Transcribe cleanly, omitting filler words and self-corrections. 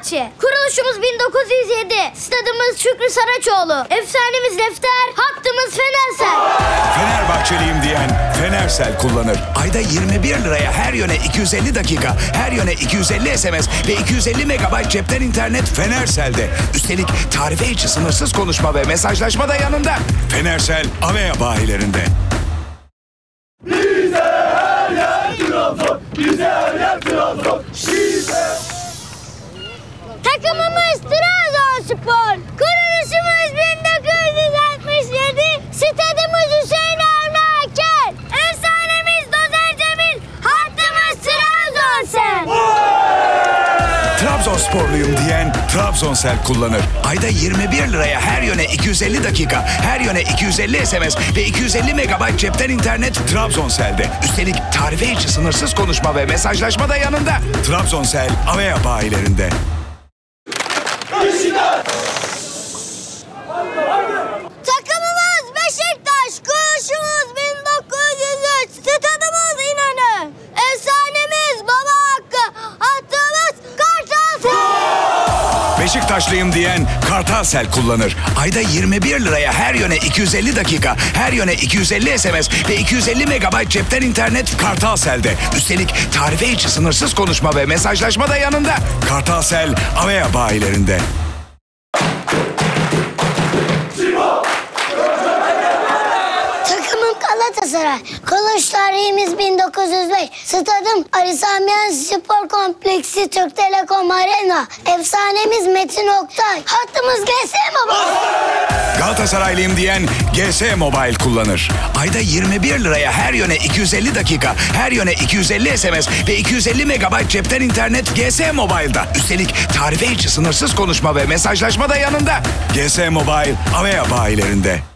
Fenerbahçe. Kuruluşumuz 1907. Stadımız Şükrü Saraçoğlu. Efsanemiz Lefter. Hattımız Fenersel. Fenerbahçeliyim diyen Fenersel kullanır. Ayda 21 liraya her yöne 250 dakika, her yöne 250 SMS ve 250 MB cepten internet Fenersel'de. Üstelik tarife içi sınırsız konuşma ve mesajlaşma da yanında. Fenersel Avea bayilerinde. Bize her yer Trabzon, bize her yer Trabzon, bize. Takımımız Trabzonspor. Kuruluşumuz 1967. Stadımız Hüseyin Avni Aker. Efsanemiz Dozer Cemil. Hattımız Trabzonsel. Trabzonsporluyum diyen Trabzonsel kullanır. Ayda 21 liraya her yöne 250 dakika, her yöne 250 SMS ve 250 MB cepten internet Trabzonsel'de. Üstelik tarife içi sınırsız konuşma ve mesajlaşma da yanında. Trabzonsel Avea bayilerinde. Takımımız Beşiktaş. Kuruluşumuz 1903. Stadımız İnönü. Efsanemiz Baba Hakkı. Hattımız Kartalsel. Beşiktaşlıyım diyen Kartalsel kullanır. Ayda 21 liraya her yöne 250 dakika, her yöne 250 SMS ve 250 MB cepten internet Kartalsel'de. Üstelik tarife içi sınırsız konuşma ve mesajlaşma da yanında. Kartalsel Avea bayilerinde. Takımım Galatasaray. Kuruluş tarihimiz 1905. Stadım Ali Sami Yen Spor Kompleksi Türk Telekom Arena. Efsanemiz Metin Oktay. Hattımız GS Mobile. Galatasaraylıyım diyen GS Mobile kullanır. Ayda 21 liraya her yöne 250 dakika, her yöne 250 SMS ve 250 MB cepten internet GS Mobile'da. Üstelik tarife içi sınırsız konuşma ve mesajlaşma da yanında. GS Mobile Avea bayilerinde.